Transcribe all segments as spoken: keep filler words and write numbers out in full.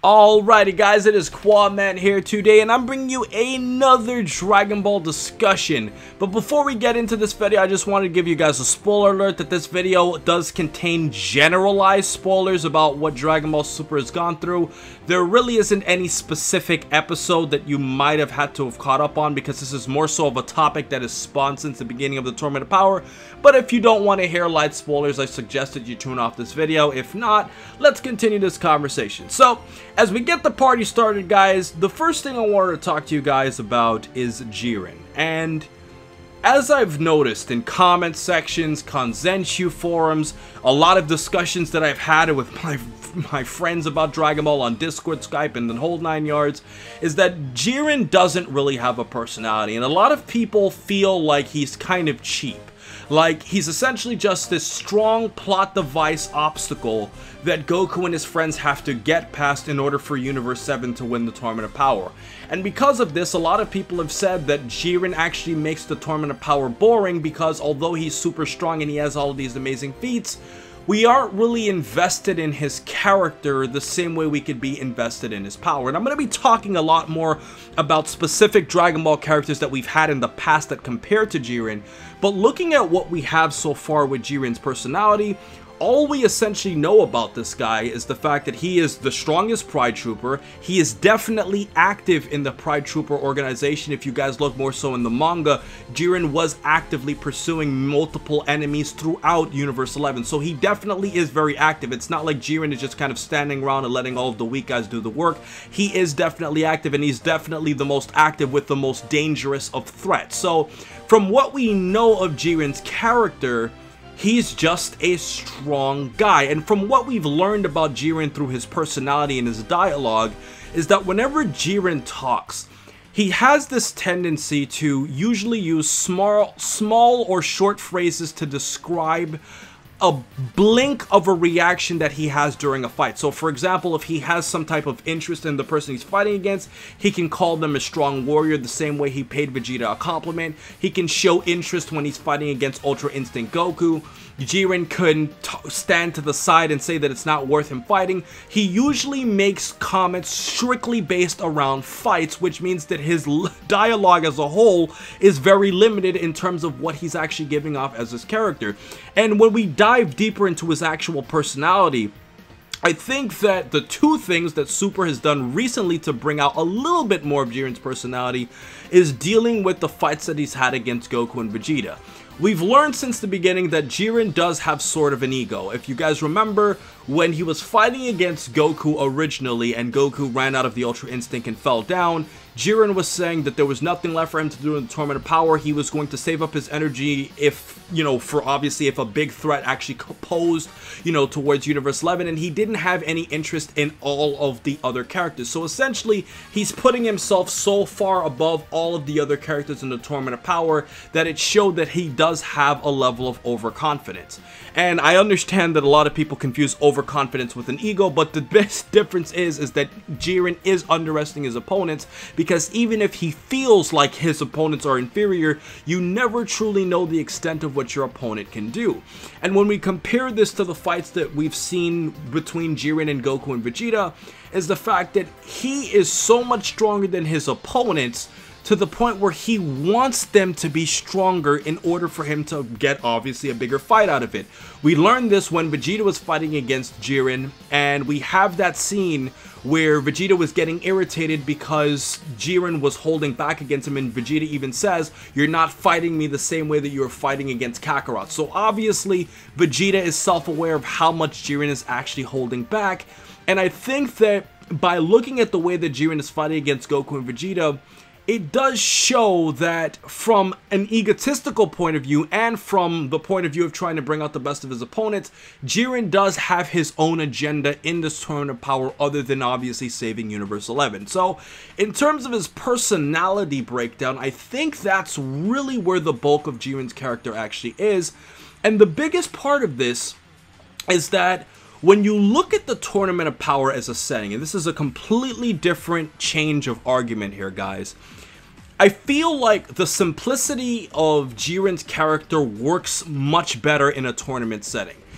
Alrighty guys, it is Quadman here today, and I'm bringing you another Dragon Ball discussion. But before we get into this video, I just wanted to give you guys a spoiler alert that this video does contain generalized spoilers about what Dragon Ball Super has gone through. There really isn't any specific episode that you might have had to have caught up on, because this is more so of a topic that is spawned since the beginning of the Tournament of Power. But if you don't want to hear light spoilers, I suggest that you tune off this video. If not, let's continue this conversation. So, as we get the party started, guys, the first thing I wanted to talk to you guys about is Jiren. And as I've noticed in comment sections, Konzenshu forums, a lot of discussions that I've had with my my friends about Dragon Ball on Discord, Skype, and the whole nine yards, is that Jiren doesn't really have a personality, and a lot of people feel like he's kind of cheap. Like, he's essentially just this strong plot device obstacle that Goku and his friends have to get past in order for Universe seven to win the Tournament of Power. And because of this, a lot of people have said that Jiren actually makes the Tournament of Power boring, because although he's super strong and he has all of these amazing feats, we aren't really invested in his character the same way we could be invested in his power. And I'm going to be talking a lot more about specific Dragon Ball characters that we've had in the past that compare to Jiren. But looking at what we have so far with Jiren's personality, all we essentially know about this guy is the fact that he is the strongest Pride Trooper. He is definitely active in the Pride Trooper organization. If you guys look more so in the manga, Jiren was actively pursuing multiple enemies throughout Universe eleven. So he definitely is very active. It's not like Jiren is just kind of standing around and letting all of the weak guys do the work. He is definitely active, and he's definitely the most active with the most dangerous of threats. So from what we know of Jiren's character, he's just a strong guy. And from what we've learned about Jiren through his personality and his dialogue, is that whenever Jiren talks, he has this tendency to usually use small, small or short phrases to describe a blink of a reaction that he has during a fight. So for example, if he has some type of interest in the person he's fighting against, he can call them a strong warrior the same way he paid Vegeta a compliment. He can show interest when he's fighting against Ultra Instinct Goku. Jiren couldn't stand to the side and say that it's not worth him fighting. He usually makes comments strictly based around fights, which means that his dialogue as a whole is very limited in terms of what he's actually giving off as his character. And when we dive deeper into his actual personality, I think that the two things that Super has done recently to bring out a little bit more of Jiren's personality is dealing with the fights that he's had against Goku and Vegeta. We've learned since the beginning that Jiren does have sort of an ego. If you guys remember, when he was fighting against Goku originally and Goku ran out of the Ultra Instinct and fell down, Jiren was saying that there was nothing left for him to do in the Tournament of Power. He was going to save up his energy if, you know, for obviously if a big threat actually posed, you know, towards Universe eleven, and he didn't have any interest in all of the other characters. So essentially, he's putting himself so far above all of the other characters in the Tournament of Power that it showed that he does have a level of overconfidence. And I understand that a lot of people confuse overconfidence with an ego, but the best difference is, is that Jiren is underestimating his opponents, because even if he feels like his opponents are inferior, you never truly know the extent of what your opponent can do. And when we compare this to the fights that we've seen between Jiren and Goku and Vegeta, is the fact that he is so much stronger than his opponents, to the point where he wants them to be stronger in order for him to get, obviously, a bigger fight out of it. We learned this when Vegeta was fighting against Jiren, and we have that scene where Vegeta was getting irritated because Jiren was holding back against him, and Vegeta even says, "You're not fighting me the same way that you were fighting against Kakarot." So obviously, Vegeta is self-aware of how much Jiren is actually holding back, and I think that by looking at the way that Jiren is fighting against Goku and Vegeta, it does show that from an egotistical point of view and from the point of view of trying to bring out the best of his opponents, Jiren does have his own agenda in this Tournament of Power other than obviously saving Universe eleven. So in terms of his personality breakdown, I think that's really where the bulk of Jiren's character actually is. And the biggest part of this is that when you look at the Tournament of Power as a setting, and this is a completely different change of argument here, guys, I feel like the simplicity of Jiren's character works much better in a tournament setting.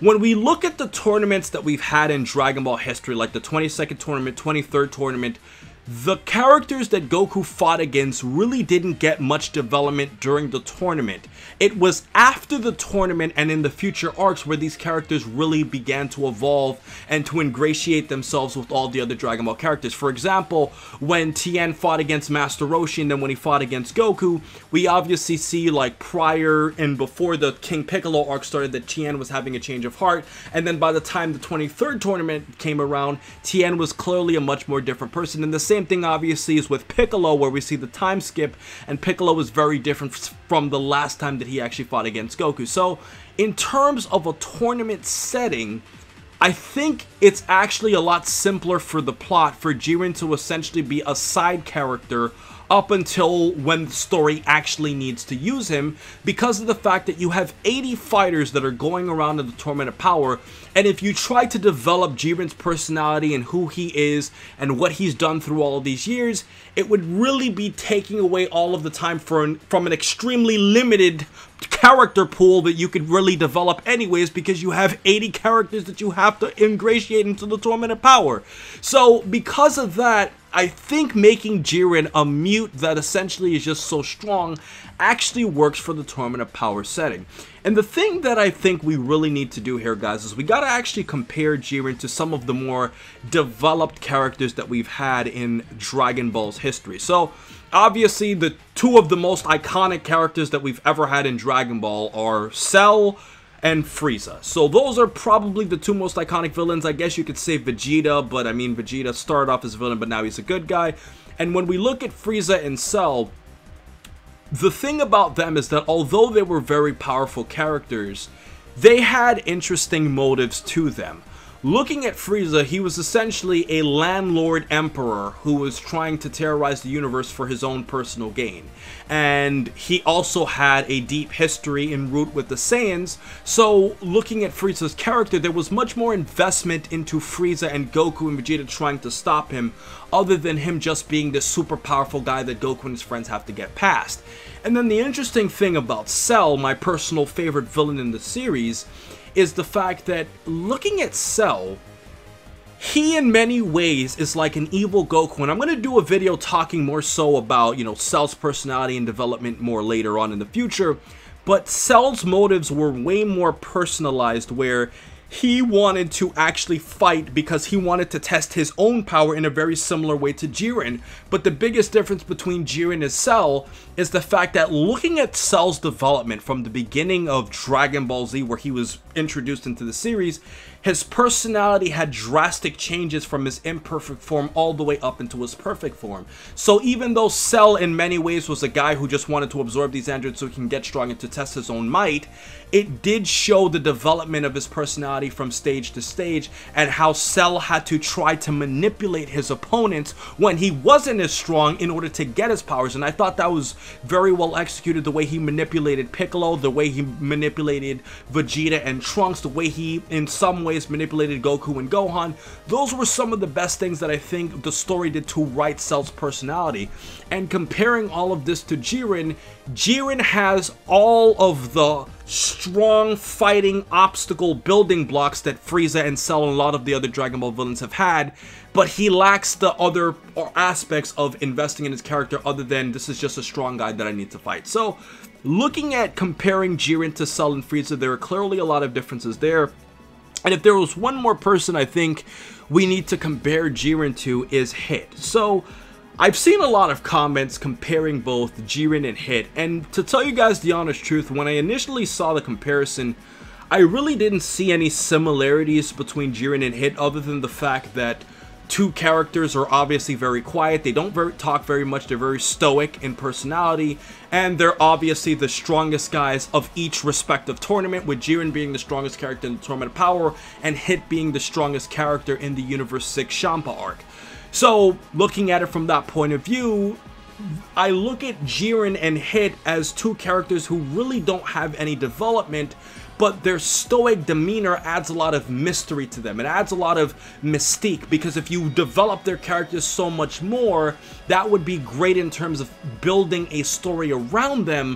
When we look at the tournaments that we've had in Dragon Ball history, like the twenty-second tournament, twenty-third tournament, the characters that Goku fought against really didn't get much development during the tournament. It was after the tournament and in the future arcs where these characters really began to evolve and to ingratiate themselves with all the other Dragon Ball characters. For example, when Tien fought against Master Roshi and then when he fought against Goku, we obviously see like prior and before the King Piccolo arc started that Tien was having a change of heart, and then by the time the twenty-third tournament came around, Tien was clearly a much more different person. And the same thing obviously is with Piccolo, where we see the time skip and Piccolo is very different from the last time that he actually fought against Goku. So in terms of a tournament setting, I think it's actually a lot simpler for the plot for Jiren to essentially be a side character up until when the story actually needs to use him, because of the fact that you have eighty fighters that are going around in the Tournament of Power, and if you try to develop Jiren's personality and who he is and what he's done through all of these years, it would really be taking away all of the time for an, from an extremely limited character pool that you could really develop anyways, because you have eighty characters that you have to ingratiate into the Tournament of Power. So because of that, I think making Jiren a mute that essentially is just so strong actually works for the Tournament of Power setting. And the thing that I think we really need to do here, guys, is we gotta actually compare Jiren to some of the more developed characters that we've had in Dragon Ball's history. So obviously the two of the most iconic characters that we've ever had in Dragon Ball are Cell and Frieza. So those are probably the two most iconic villains. I guess you could say Vegeta, but I mean Vegeta started off as a villain, but now he's a good guy. And when we look at Frieza and Cell, the thing about them is that although they were very powerful characters, they had interesting motives to them. Looking at Frieza, he was essentially a landlord emperor who was trying to terrorize the universe for his own personal gain. And he also had a deep history en route with the Saiyans, so looking at Frieza's character, there was much more investment into Frieza and Goku and Vegeta trying to stop him, other than him just being this super powerful guy that Goku and his friends have to get past. And then the interesting thing about Cell, my personal favorite villain in the series, is the fact that looking at Cell, he in many ways is like an evil Goku, and I'm going to do a video talking more so about, you know, Cell's personality and development more later on in the future, but Cell's motives were way more personalized, where he wanted to actually fight because he wanted to test his own power in a very similar way to Jiren. But the biggest difference between Jiren and Cell is the fact that looking at Cell's development from the beginning of Dragon Ball Z, where he was introduced into the series, his personality had drastic changes from his imperfect form all the way up into his perfect form. So even though Cell in many ways was a guy who just wanted to absorb these androids so he can get strong and to test his own might, it did show the development of his personality from stage to stage, and how Cell had to try to manipulate his opponents when he wasn't as strong in order to get his powers. And I thought that was very well executed, the way he manipulated Piccolo, the way he manipulated Vegeta and Trunks, the way he in some ways manipulated Goku and Gohan. Those were some of the best things that I think the story did to write Cell's personality. And comparing all of this to Jiren, Jiren has all of the strong fighting obstacle building blocks that Frieza and Cell and a lot of the other Dragon Ball villains have had, but he lacks the other aspects of investing in his character other than this is just a strong guy that I need to fight. So looking at comparing Jiren to Cell and Frieza, there are clearly a lot of differences there. And if there was one more person I think we need to compare Jiren to, is Hit. So I've seen a lot of comments comparing both Jiren and Hit, and to tell you guys the honest truth, when I initially saw the comparison, I really didn't see any similarities between Jiren and Hit, other than the fact that two characters are obviously very quiet, they don't very, talk very much, they're very stoic in personality, and they're obviously the strongest guys of each respective tournament, with Jiren being the strongest character in the Tournament of Power, and Hit being the strongest character in the Universe six Champa arc. So, looking at it from that point of view, I look at Jiren and Hit as two characters who really don't have any development, but their stoic demeanor adds a lot of mystery to them. It adds a lot of mystique, because if you develop their characters so much more, that would be great in terms of building a story around them.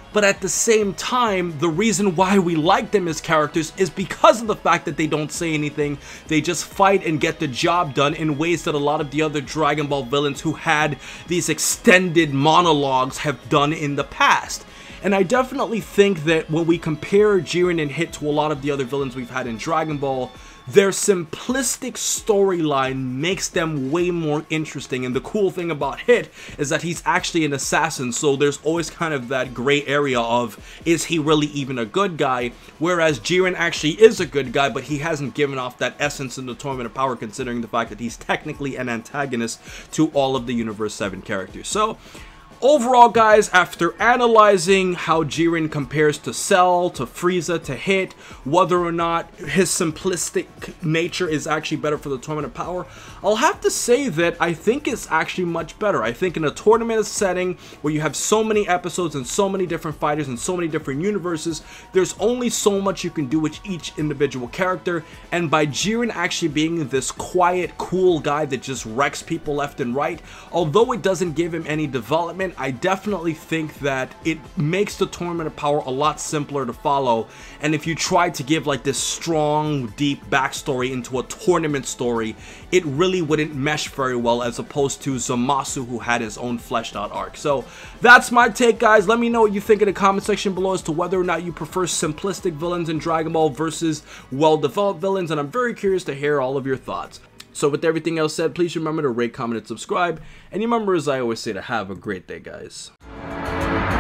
but at the same time, the reason why we like them as characters is because of the fact that they don't say anything. They just fight and get the job done in ways that a lot of the other Dragon Ball villains who had these extended monologues have done in the past. And I definitely think that when we compare Jiren and Hit to a lot of the other villains we've had in Dragon Ball, their simplistic storyline makes them way more interesting. And the cool thing about Hit is that he's actually an assassin, so there's always kind of that gray area of, is he really even a good guy? Whereas Jiren actually is a good guy, but he hasn't given off that essence in the Tournament of Power, considering the fact that he's technically an antagonist to all of the Universe seven characters. So overall, guys, after analyzing how Jiren compares to Cell, to Frieza, to Hit, whether or not his simplistic nature is actually better for the Tournament of Power, I'll have to say that I think it's actually much better. I think in a tournament setting where you have so many episodes and so many different fighters and so many different universes, there's only so much you can do with each individual character, and by Jiren actually being this quiet, cool guy that just wrecks people left and right, although it doesn't give him any development, I definitely think that it makes the Tournament of Power a lot simpler to follow. And if you try to give like this strong, deep backstory into a tournament story, it really wouldn't mesh very well, as opposed to Zamasu, who had his own fleshed out arc. So that's my take, guys. Let me know what you think in the comment section below as to whether or not you prefer simplistic villains in Dragon Ball versus well-developed villains, and I'm very curious to hear all of your thoughts. So with everything else said, please remember to rate, comment, and subscribe. And remember, as I always say, to have a great day, guys.